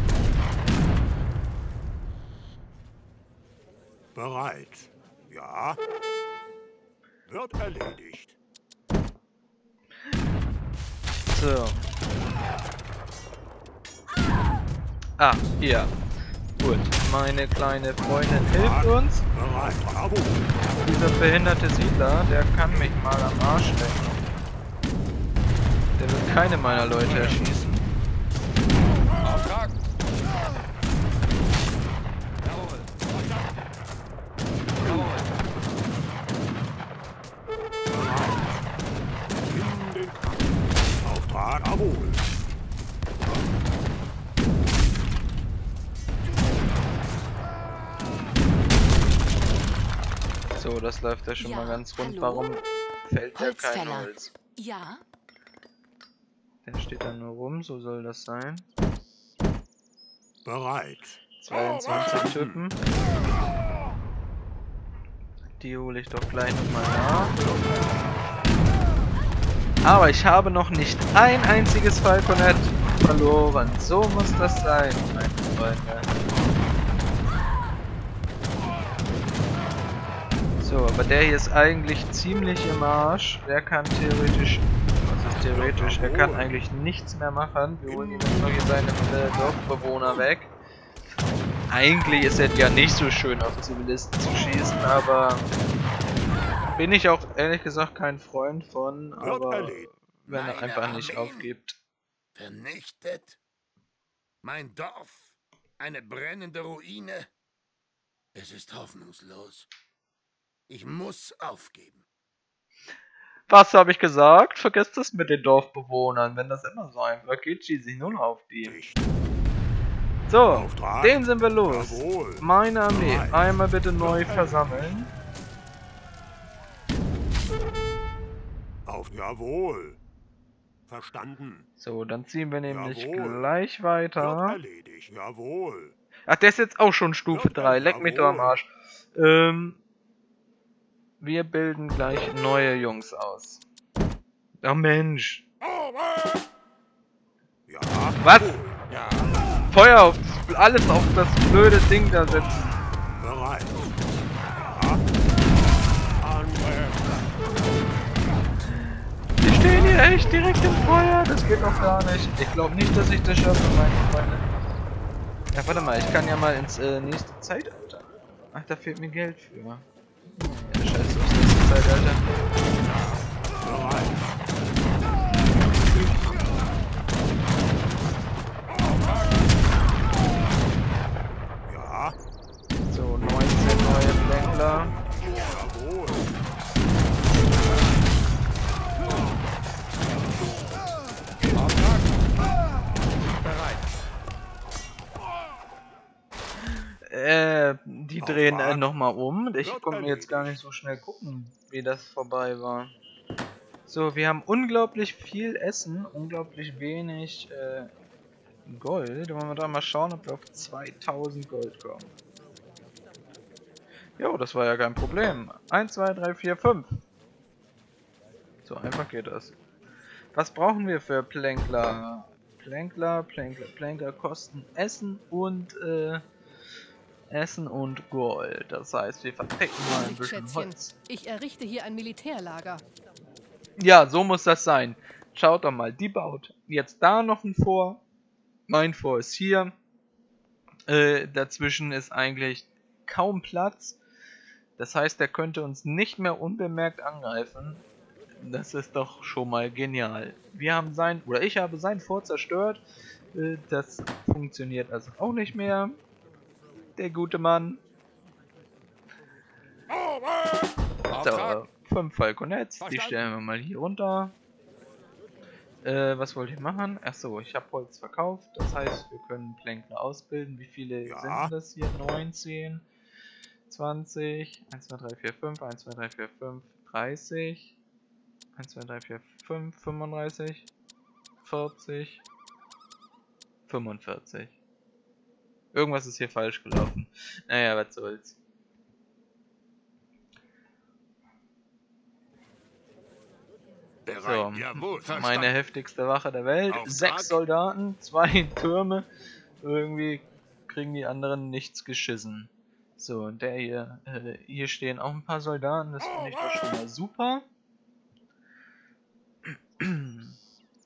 Bereit. Ja. Wird erledigt. So. Ah, hier. Gut, meine kleine Freundin hilft uns. Bereit. Jawohl. Dieser behinderte Siedler, der kann mich mal am Arsch stecken. Der wird keine meiner Leute erschießen. Auftrag. Jawohl. Verstanden. Jawohl. In den Kampf. Auftrag. Jawohl. So, das läuft ja schon Ja, mal ganz rund. hallo? Warum fällt ja kein Holzfäller. Holz? Ja. Der steht da nur rum, so soll das sein. Bereit. zweiundzwanzig Typen. Die hole ich doch gleich nochmal nach. Aber ich habe noch nicht ein einziges Falconet verloren. So muss das sein, meine Freunde. So, aber der hier ist eigentlich ziemlich im Arsch. Der kann theoretisch... Was ist theoretisch? Er kann eigentlich nichts mehr machen. Wir holen ihm jetzt noch hier seine äh, Dorfbewohner weg. Eigentlich ist es ja nicht so schön, auf Zivilisten zu schießen, aber... Bin ich auch ehrlich gesagt kein Freund von, aber... Wenn er Meine einfach nicht Armeen aufgibt. Vernichtet? Mein Dorf? Eine brennende Ruine? Es ist hoffnungslos. Ich muss aufgeben. Was habe ich gesagt? Vergesst es mit den Dorfbewohnern. Wenn das immer so einfach geht, schieße ich nur noch auf die. Dicht. So, Auftrag. den sind wir los. Jawohl. Meine Armee. Bereit. Einmal bitte neu versammeln. Auf Jawohl. Verstanden. So, dann ziehen wir nämlich Jawohl. gleich Wird weiter. erledigt. Jawohl. Ach, der ist jetzt auch schon Stufe Wird drei. Leck mich doch am jawohl. Arsch. Ähm, wir bilden gleich neue Jungs aus. Oh Mensch. Ja. Was? Jawohl. Ja, Feuer auf alles auf das blöde Ding da setzen. Bereit. Ja. Angriff. Die stehen hier echt direkt im Feuer. Das geht doch gar nicht. Ich glaube nicht, dass ich das schaffe, meine Freunde. Ja, warte mal. Ich kann ja mal ins äh, nächste Zeitalter. Ach, da fehlt mir Geld für. Ja, scheiße, das nächste Zeitalter. Bereit. Ja. So, neunzehn neue Plänkler. Jawohl. Auftrag. Bereit. Äh, die drehen äh, Auftrag. nochmal um. Ich Wird konnte mir jetzt gar nicht so schnell gucken, wie das vorbei war. So, wir haben unglaublich viel Essen, unglaublich wenig äh, Gold. Wollen wir da mal schauen, ob wir auf zweitausend Gold kommen. Jo, das war ja kein Problem. eins, zwei, drei, vier, fünf. So einfach geht das. Was brauchen wir für Plänkler? Plänkler, Plänkler, Plänkler kosten Essen und äh, Essen und Gold. Das heißt, wir verpacken mal ein bisschen Schätzchen, Holz. ich errichte hier ein Militärlager. Ja, so muss das sein. Schaut doch mal, die baut jetzt da noch ein Fort. Mein Fort ist hier. Äh, dazwischen ist eigentlich kaum Platz. Das heißt, der könnte uns nicht mehr unbemerkt angreifen. Das ist doch schon mal genial. Wir haben sein, oder ich habe sein Fort zerstört. Äh, das funktioniert also auch nicht mehr. Der gute Mann. Auftrag. So, fünf Falconets, die Verstanden. stellen wir mal hier runter. Äh, was wollte ich machen? Achso, ich habe Holz verkauft, das heißt, wir können Plänkler ausbilden. Wie viele Ja. sind das hier? neunzehn, zwanzig, eins, zwei, drei, vier, fünf, eins, zwei, drei, vier, fünf, dreißig, eins, zwei, drei, vier, fünf, fünfunddreißig, vierzig, fünfundvierzig. Irgendwas ist hier falsch gelaufen. Naja, was soll's. bereit. So, Jawohl, verstanden. meine heftigste Wache der Welt. Auftrag. Sechs Soldaten, zwei Türme. Irgendwie kriegen die anderen nichts geschissen. So, und der hier, äh, hier stehen auch ein paar Soldaten. Das finde ich doch schon mal super.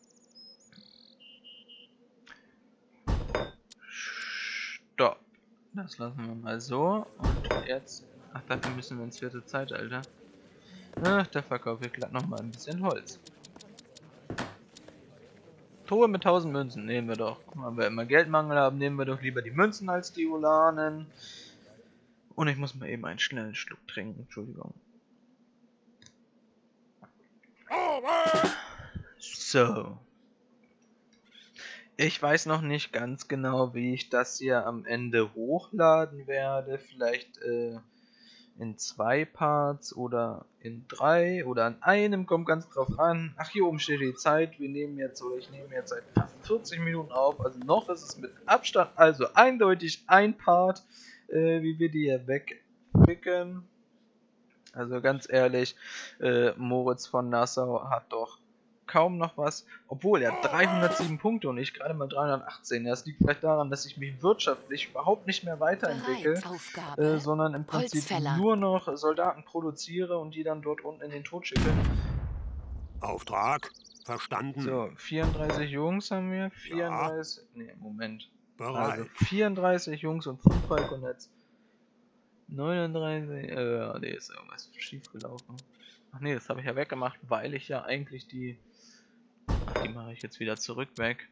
Stopp. Das lassen wir mal so. Und jetzt... Ach, dafür müssen wir ins vierte Zeitalter. Ach, da verkaufe ich glatt nochmal ein bisschen Holz. Truhe mit tausend Münzen nehmen wir doch. Wenn wir immer Geldmangel haben, nehmen wir doch lieber die Münzen als die Ulanen. Und ich muss mal eben einen schnellen Schluck trinken. Entschuldigung. So. Ich weiß noch nicht ganz genau, wie ich das hier am Ende hochladen werde. Vielleicht äh, in zwei Parts oder in drei oder an einem, kommt ganz drauf an. Ach, hier oben steht die Zeit. Wir nehmen jetzt, oder ich nehme jetzt seit fast vierzig Minuten auf. Also noch ist es mit Abstand, also eindeutig ein Part, äh, wie wir die hier wegficken. Also ganz ehrlich, äh, Moritz von Nassau hat doch kaum noch was, obwohl er dreihundertsieben Punkte und ich gerade mal dreihundertachtzehn. Das liegt vielleicht daran, dass ich mich wirtschaftlich überhaupt nicht mehr weiterentwickle, äh, sondern im Prinzip Holzfäller. nur noch Soldaten produziere und die dann dort unten in den Tod schicke. Auftrag verstanden. So, vierunddreißig Jungs haben wir, vierunddreißig, Ja. ne, Moment. Bereit. Also vierunddreißig Jungs und fünf Falconets. neununddreißig, äh, ne, ist irgendwas schief gelaufen. Ach ne, das habe ich ja weggemacht, weil ich ja eigentlich die... Ach, die mache ich jetzt wieder zurück weg.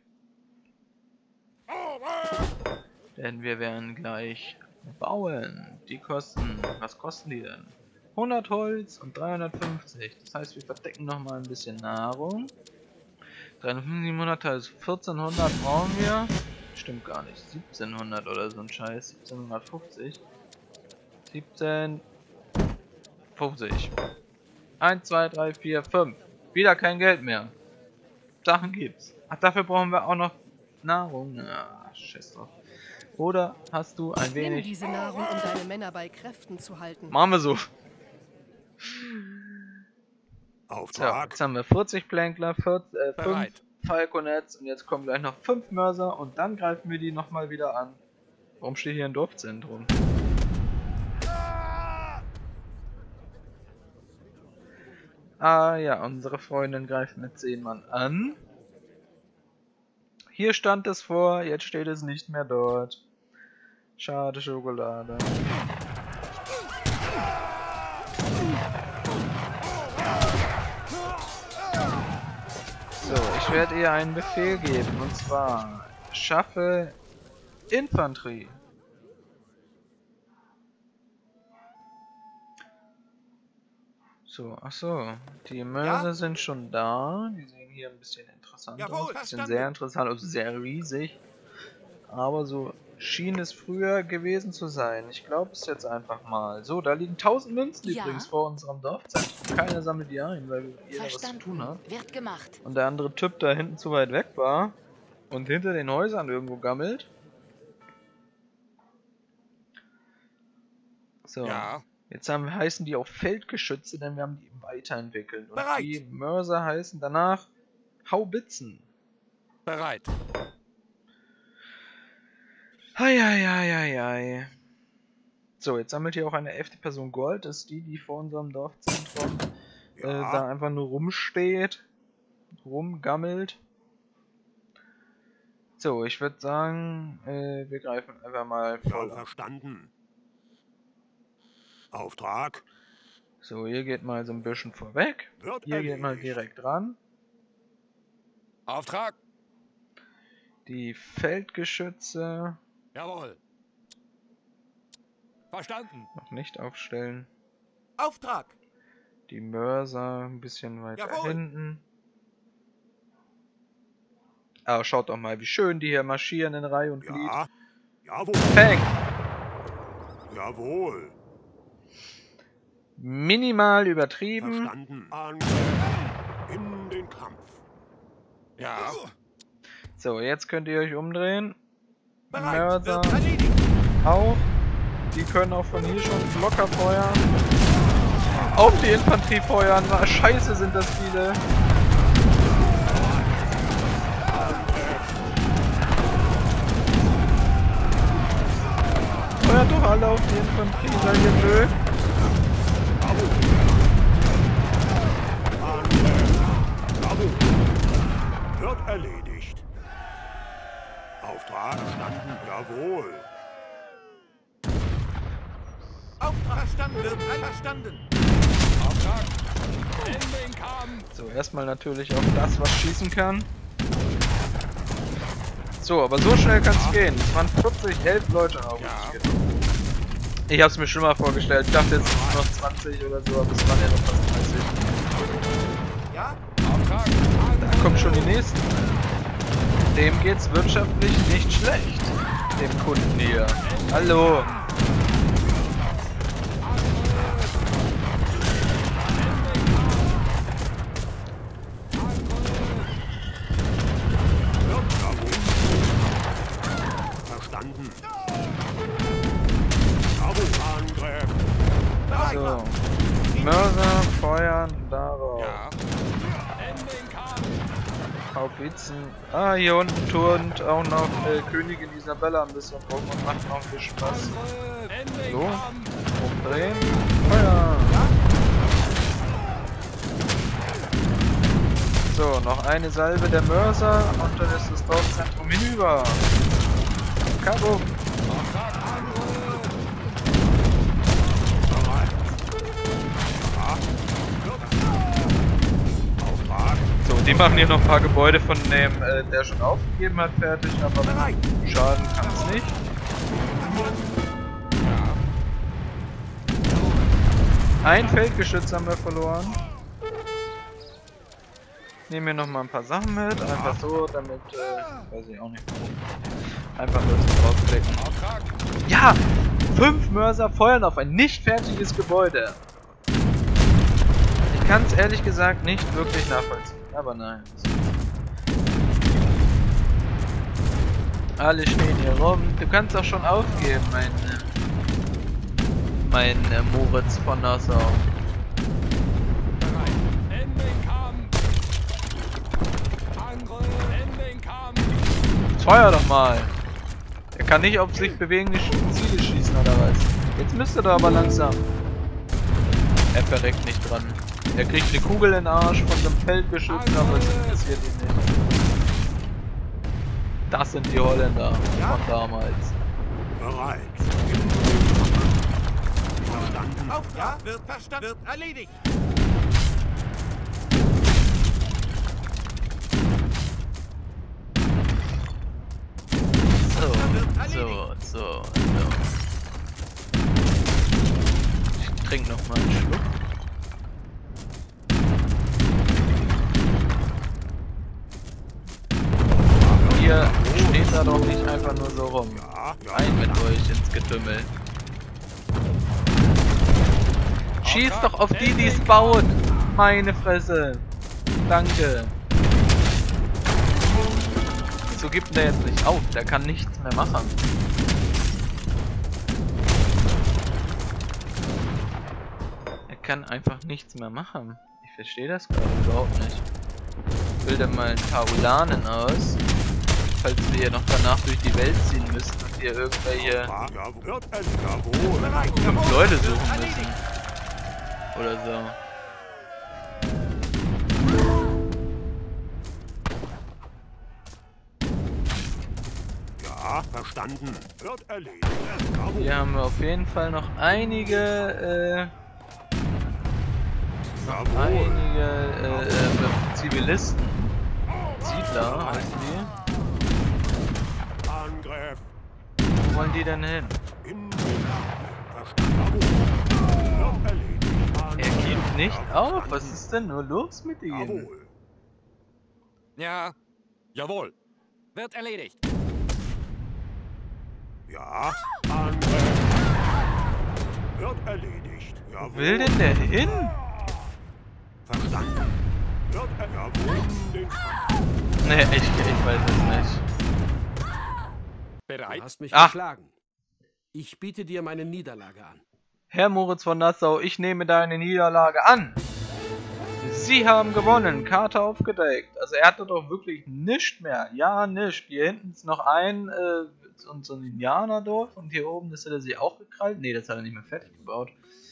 Denn wir werden gleich bauen. Die kosten... Was kosten die denn? hundert Holz und dreihundertfünfzig. Das heißt, wir verdecken nochmal ein bisschen Nahrung. dreihundertfünfzig, siebenhundert, also vierzehnhundert brauchen wir. Stimmt gar nicht. siebzehnhundert oder so ein Scheiß. siebzehnhundertfünfzig. siebzehnhundertfünfzig. eins, zwei, drei, vier, fünf. Wieder kein Geld mehr. Sachen gibt's. Ach, dafür brauchen wir auch noch Nahrung. Ja, scheiß drauf. Oder hast du ein Nimm wenig... diese Nahrung, um deine Männer bei Kräften zu halten. Machen wir so. So, Auftrag. jetzt haben wir vierzig Plänkler, vierzig, äh, fünf Bereit. Falconets und jetzt kommen gleich noch fünf Mörser und dann greifen wir die nochmal wieder an. Warum steht hier ein Dorfzentrum? Ah ja, unsere Freundin greift mit zehn Mann an. Hier stand es vor, jetzt steht es nicht mehr dort. Schade Schokolade. So, ich werde ihr einen Befehl geben, und zwar schaffe Infanterie. So, ach so, die Mörser Ja? sind schon da. Die sehen hier ein bisschen interessant Jawohl, aus. Die sind verstanden. sehr interessant, also sehr riesig. Aber so schien es früher gewesen zu sein. Ich glaube es jetzt einfach mal. So, da liegen tausend Münzen Ja? übrigens vor unserem Dorfzentrum. Keiner sammelt die ein, weil jeder was zu tun Verstanden. hat. Wird gemacht. Und der andere Typ da hinten zu weit weg war und hinter den Häusern irgendwo gammelt. So, Ja. jetzt haben wir, heißen die auch Feldgeschütze, denn wir haben die weiterentwickelt. Und Bereit. die Mörser heißen danach Haubitzen. Bereit. Heieieiei. So, jetzt sammelt hier auch eine elfte Person Gold. Das ist die, die vor unserem Dorfzentrum äh, Ja. da einfach nur rumsteht. Rumgammelt. So, ich würde sagen, äh, wir greifen einfach mal Ja, voll an. verstanden. Auftrag So, ihr geht mal so ein bisschen vorweg. wird Ihr geht mal erledigt. direkt ran. Auftrag. Die Feldgeschütze Jawohl. Verstanden. noch nicht aufstellen. Auftrag. Die Mörser ein bisschen weiter Jawohl. hinten. Aber schaut doch mal, wie schön die hier marschieren in Reihe und Glied. Ja. Jawohl. Peng! Jawohl. Minimal übertrieben. Verstanden. An in den Kampf. Ja. So, jetzt könnt ihr euch umdrehen. Bereit. Mörser Wird erledigt. auch. Die können auch von hier schon locker feuern. Auf die Infanterie feuern. Na, scheiße sind das viele. Feuert doch alle auf die Infanterie, seid ihr blöd? An Jawohl. Wird erledigt. Auftrag verstanden. Jawohl. Auftrag verstanden. Wird verstanden. Auftrag. In den Kampf. So, erstmal natürlich auf das, was schießen kann. So, aber so schnell kann es gehen. Es waren vierzig, elf Leute auf uns. Ja. Ich hab's mir schon mal vorgestellt. Ich dachte jetzt sind es noch zwanzig oder so, aber es waren ja noch fast dreißig. Ja? Auftrag. Da kommen schon die nächsten. Dem geht's wirtschaftlich nicht schlecht. Dem Kunden hier. Hallo. Verstanden. Bravo-Angriff. So. Mörser feuern darauf. Ja. In den Kampf. Haubitzen. Ah, hier unten turnt auch noch äh, Königin Isabella ein bisschen rum und macht noch viel Spaß. In den So. Kampf. Umdrehen. Feuer. So, noch eine Salve der Mörser und dann ist das Dorfzentrum hinüber. Kabum. Auftrag. Angriff. Bereit. Ja. Auftrag. So, die machen hier noch ein paar Gebäude von dem, äh, der schon aufgegeben hat, fertig, aber Bereit. schaden kann es nicht. Ein Feldgeschütz haben wir verloren. Nehmen wir noch mal ein paar Sachen mit, einfach so, damit, äh, weiß ich auch nicht warum. Einfach nur zum draufklicken. Auftrag. Ja! Fünf Mörser feuern auf ein nicht fertiges Gebäude. Ich kann es ehrlich gesagt nicht wirklich nachvollziehen, aber nein. Alle stehen hier rum. Du kannst auch schon aufgeben, mein, mein äh, Moritz von Nassau. Bereit. In den Kampf. Angriff. In den Kampf. Feuer doch mal! Er kann nicht auf sich bewegende Ziele schießen oder was? Jetzt müsste er aber langsam. Er verreckt nicht dran. Er kriegt eine Kugel in den Arsch von so einem Feldgeschütz, aber es interessiert ihn nicht. Das sind die Holländer von damals. Bereit. Verstanden. Auftrag wird verstanden. Wird erledigt. So, so, so, so. Ich trinke noch mal einen Schluck. Ihr steht da doch nicht einfach nur so rum. Ja, ja. Rein mit euch ins Getümmel. Schießt doch auf die, die es bauen. Meine Fresse. Danke. Wieso gibt der jetzt nicht auf? Der kann nichts mehr machen. Er kann einfach nichts mehr machen. Ich verstehe das gerade überhaupt nicht. Ich bilde mal ein paar Ulanen aus. Falls wir hier noch danach durch die Welt ziehen müssen und hier irgendwelche Ja, wird es jawohl. Bereit. fünf Jawohl. Leute Wird suchen erledigt. müssen. Oder so. Ja, verstanden. Wird erledigt. Bravo. Hier haben wir auf jeden Fall noch einige, äh, noch Jawohl. einige, äh, äh, Zivilisten. Siedler heißen die. Angriff. Wo wollen die denn hin? In den Verstanden. Bravo. Wird erledigt. Er Angriff. gibt nicht Ja, auf. Was verstanden. ist denn nur los mit ihnen? Jawohl. Ja. Jawohl. Wird erledigt. Ja. Angriff. Wird erledigt. Jawohl. Wo will denn der hin? Verstanden. Wird er jawohl. In den Kampf. Ne, ich, ich weiß es nicht. Du Bereit. hast mich Ach. geschlagen. Ich biete dir meine Niederlage an. Herr Moritz von Nassau, ich nehme deine Niederlage an. Sie haben gewonnen. Karte aufgedeckt. Also er hatte doch wirklich nichts mehr. Ja, nichts. Hier hinten ist noch ein äh, und so ein Indianerdorf und hier oben ist er sich auch gekrallt. Ne, das hat er nicht mehr fertig gebaut.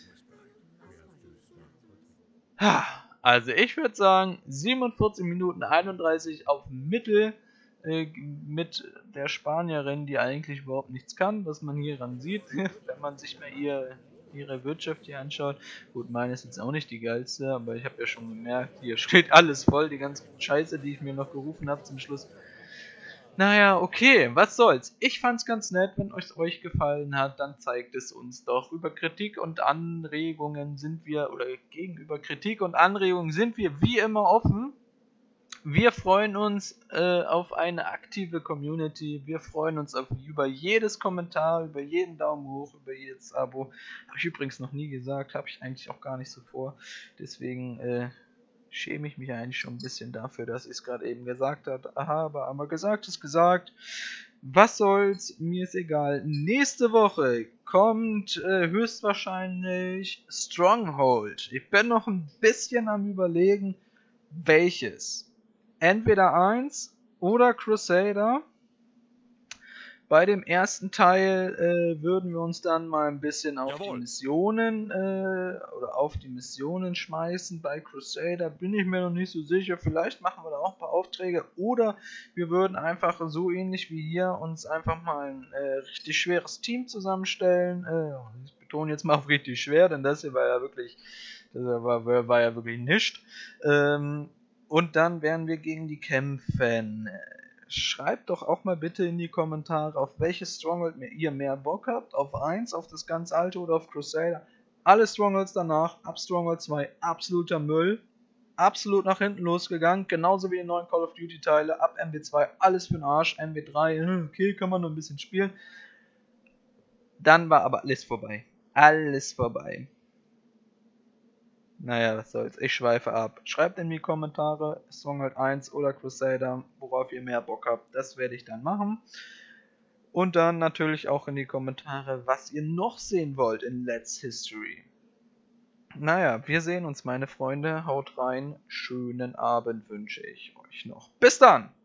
Ha, also ich würde sagen siebenundvierzig Minuten einunddreißig auf Mittel äh, mit der Spanierin, die eigentlich überhaupt nichts kann, was man hieran sieht, wenn man sich mal ihr ihre Wirtschaft hier anschaut. Gut, meine ist jetzt auch nicht die geilste, aber ich habe ja schon gemerkt, hier steht alles voll, die ganze Scheiße, die ich mir noch gerufen habe zum Schluss. Naja, okay, was soll's. Ich fand's ganz nett, wenn es euch gefallen hat, dann zeigt es uns doch. Über Kritik und Anregungen sind wir, oder gegenüber Kritik und Anregungen sind wir wie immer offen. Wir freuen uns äh, auf eine aktive Community. Wir freuen uns auf, über jedes Kommentar, über jeden Daumen hoch, über jedes Abo. Habe ich übrigens noch nie gesagt, habe ich eigentlich auch gar nicht so vor. Deswegen äh, schäme ich mich eigentlich schon ein bisschen dafür, dass ich es gerade eben gesagt habe. Aber, aber gesagt ist gesagt. Was soll's, mir ist egal. Nächste Woche kommt äh, höchstwahrscheinlich Stronghold. Ich bin noch ein bisschen am Überlegen, welches. Entweder eins oder Crusader. Bei dem ersten Teil äh, würden wir uns dann mal ein bisschen auf Jawohl. die Missionen äh, oder auf die Missionen schmeißen. Bei Crusader bin ich mir noch nicht so sicher. Vielleicht machen wir da auch ein paar Aufträge oder wir würden einfach so ähnlich wie hier uns einfach mal ein äh, richtig schweres Team zusammenstellen. Äh, ich betone jetzt mal auf richtig schwer, denn das hier war ja wirklich, das war, war, war ja wirklich nichts. Ähm, Und dann werden wir gegen die kämpfen. Schreibt doch auch mal bitte in die Kommentare, auf welches Stronghold ihr mehr Bock habt. Auf eins, auf das ganz alte oder auf Crusader. Alle Strongholds danach, ab Stronghold zwei, absoluter Müll. Absolut nach hinten losgegangen. Genauso wie die neuen Call of Duty Teile. Ab M W zwei, alles für den Arsch. M W drei, okay, kann man noch ein bisschen spielen. Dann war aber alles vorbei. Alles vorbei. Naja, was soll's, ich schweife ab. Schreibt in die Kommentare, Stronghold eins oder Crusader, worauf ihr mehr Bock habt. Das werde ich dann machen. Und dann natürlich auch in die Kommentare, was ihr noch sehen wollt in Let's History. Naja, wir sehen uns, meine Freunde. Haut rein. Schönen Abend wünsche ich euch noch. Bis dann!